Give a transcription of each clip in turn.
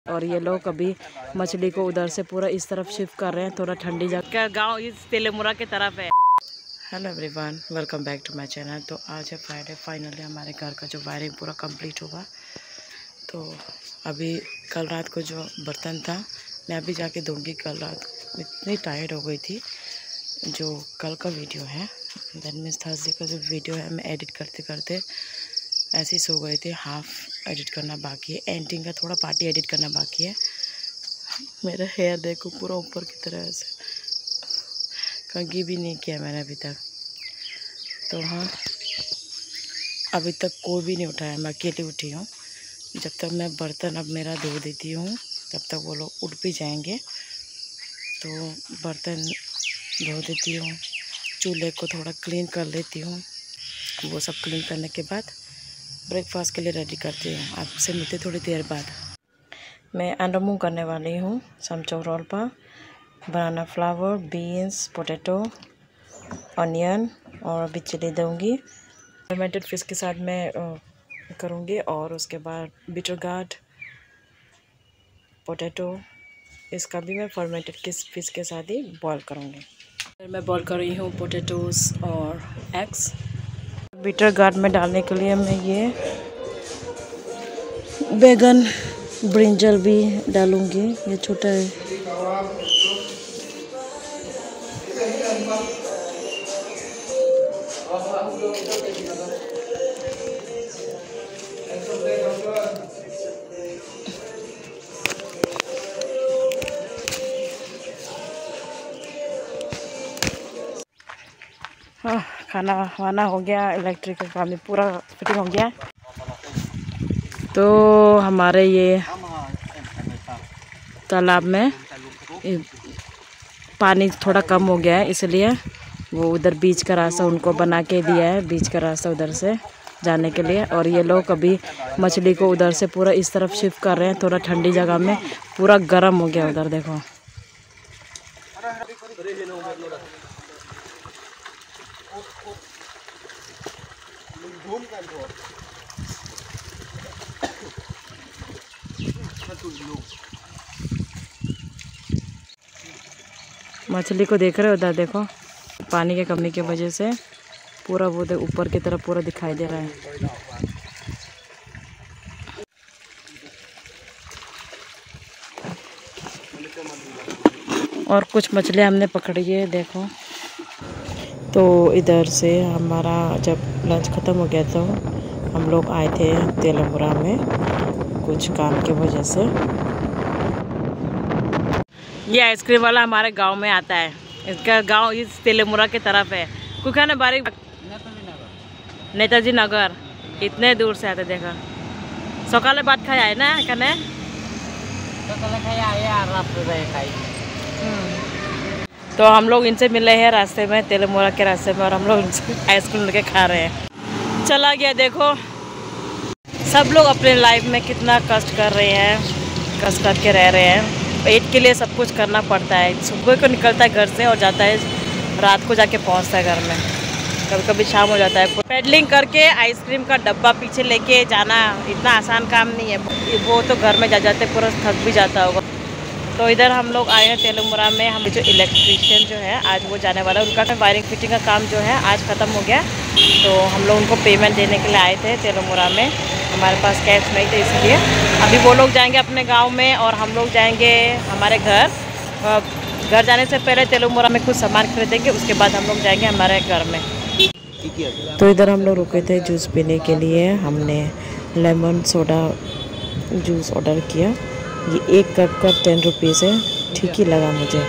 और ये लोग अभी मछली को उधर से पूरा इस तरफ शिफ्ट कर रहे हैं। थोड़ा ठंडी जगह गांव इस तेलेमुरा की तरफ है। Hello everyone, welcome back to my channel. तो आज है फ्राइडे, फाइनली हमारे घर का जो वायरिंग पूरा कंप्लीट होगा। तो अभी कल रात को जो बर्तन था मैं अभी जाके दूँगी। कल रात इतनी टायर्ड हो गई थी। जो कल का वीडियो है, दैट मीन्स थर्सडे का जो वीडियो है, मैं एडिट करते करते ऐसे ही सो गए थे। हाफ एडिट करना बाकी है, एंडिंग का थोड़ा पार्टी एडिट करना बाकी है। मेरा हेयर देखो पूरा ऊपर की तरह से, कंघी भी नहीं किया मैंने अभी तक। तो हाँ, अभी तक कोई भी नहीं उठाया, मैं अकेली उठी हूँ। जब तक मैं बर्तन अब मेरा धो देती हूँ तब तक वो लोग उठ भी जाएंगे। तो बर्तन धो देती हूँ, चूल्हे को थोड़ा क्लीन कर लेती हूँ। वो सब क्लीन करने के बाद ब्रेकफास्ट के लिए रेडी करती हूँ। आपसे मिलते थोड़ी देर बाद। मैं अंडा करने वाली हूँ। समचो रोल पर banana flower, beans, potato, onion और अभी चिली दूँगी। फर्मेंटेड फिश के साथ मैं करूँगी और उसके बाद बिटर गार्ड, पोटैटो, इसका भी मैं फर्मेंटेड फिश के साथ ही बॉईल करूँगी। मैं बॉईल कर रही हूँ पोटैटोज़ और एग्स। बिटर गार्ड में डालने के लिए मैं ये बैगन ब्रिंजल भी डालूँगी। ये छोटा है। हाँ, खाना वाना हो गया, इलेक्ट्रिक का काम पूरा फिटिंग हो गया। तो हमारे ये तालाब में पानी थोड़ा कम हो गया है, इसलिए वो उधर बीच का रास्ता उनको बना के दिया है, बीच का रास्ता उधर से जाने के लिए। और ये लोग अभी मछली को उधर से पूरा इस तरफ शिफ्ट कर रहे हैं। थोड़ा ठंडी जगह में, पूरा गर्म हो गया उधर, देखो। मछली को देख रहे हो उधर, देखो। पानी की कमी की वजह से पूरा वो ऊपर की तरफ पूरा दिखाई दे रहा है। और कुछ मछलियाँ हमने पकड़ी है, देखो। तो इधर से हमारा जब लंच ख़त्म हो गया तो हम लोग आए थे तेलेमुरा में कुछ काम की वजह से। ये आइसक्रीम वाला हमारे गांव में आता है। इसका गांव इस तेलेमुरा की तरफ है। कुखाना बारी नेताजी नगर, इतने दूर से आते। देखो, सकाले बात खाया है ना कने। तो हम लोग इनसे मिले हैं रास्ते में, तेलेमुरा के रास्ते में, और हम लोग इनसे आइसक्रीम लेके खा रहे हैं। चला गया, देखो। सब लोग अपने लाइफ में कितना कष्ट कर रहे हैं, कष्ट करके रह रहे हैं। पेट के लिए सब कुछ करना पड़ता है। सुबह को निकलता है घर से और जाता है, रात को जाके पहुंचता है घर में। कभी कभी शाम हो जाता है। पेडलिंग करके आइसक्रीम का डब्बा पीछे लेके जाना इतना आसान काम नहीं है। वो तो घर में जाते पूरा थक भी जाता होगा। तो इधर हम लोग आए हैं तेलेमुरा में। हम जो इलेक्ट्रीशियन जो है आज वो जाने वाला है, उनका वायरिंग फिटिंग का काम जो है आज ख़त्म हो गया। तो हम लोग उनको पेमेंट देने के लिए आए थे तेलेमुरा में। हमारे पास कैश नहीं थे, इसलिए अभी वो लोग जाएंगे अपने गांव में और हम लोग जाएंगे हमारे घर। घर जाने से पहले तेलेमुरा में कुछ सामान खरीदेंगे, उसके बाद हम लोग जाएंगे हमारे घर में। तो इधर हम लोग रुके थे जूस पीने के लिए। हमने लेमन सोडा जूस ऑर्डर किया। ये 1 कप का 10 रुपीज़ है, ठीक ही लगा मुझे।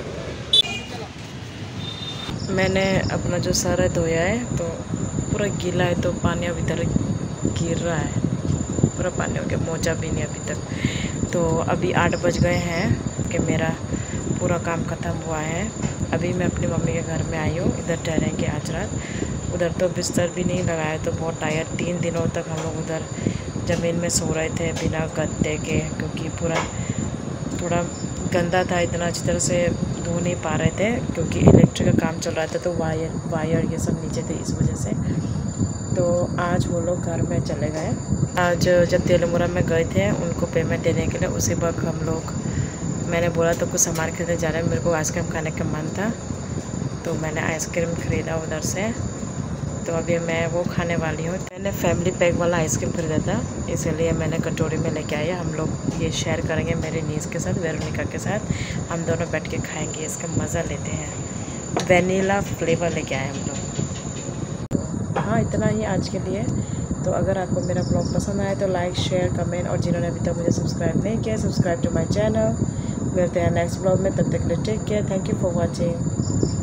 मैंने अपना जो सर है धोया है, तो पूरा गीला है, तो पानी अभी तक गिर रहा है, पूरा पानी हो गया, मोजा भी नहीं अभी तक। तो अभी 8 बज गए हैं कि मेरा पूरा काम ख़त्म हुआ है। अभी मैं अपनी मम्मी के घर में आई हूँ। इधर ठहरेंगे आज रात। उधर तो बिस्तर भी नहीं लगाया, तो बहुत टायर्ड। 3 दिनों तक हम लोग उधर ज़मीन में सो रहे थे बिना गद्दे के, क्योंकि पूरा थोड़ा गंदा था, इतना अच्छी तरह से धो नहीं पा रहे थे, क्योंकि इलेक्ट्रिक का काम चल रहा था। तो वायर ये सब नीचे थे, इस वजह से। तो आज वो लोग घर में चले गए। आज जब तेलमुरा में गए थे उनको पेमेंट देने के लिए, उसी वक्त हम लोग, मैंने बोला तो कुछ सामान खरीदने जा रहे हैं, मेरे को आइसक्रीम खाने का मन था तो मैंने आइसक्रीम ख़रीदा उधर से। तो अभी मैं वो खाने वाली हूँ। मैंने फैमिली पैक वाला आइसक्रीम ख़रीदा था, इसलिए मैंने कटोरी में लेके आया। हम लोग ये शेयर करेंगे मेरे नीस के साथ, वेरोनिका के साथ। हम दोनों बैठ के खाएंगे, इसका मज़ा लेते हैं। वेनिला फ्लेवर लेके आए हम लोग। हाँ, इतना ही आज के लिए। तो अगर आपको मेरा ब्लॉग पसंद आए तो लाइक, शेयर, कमेंट, और जिन्होंने अभी तक मुझे सब्सक्राइब नहीं किया, सब्सक्राइब टू माई चैनल। मिलते हैं नेक्स्ट ब्लॉग में, तब तक के लिए take care. Thank you for watching.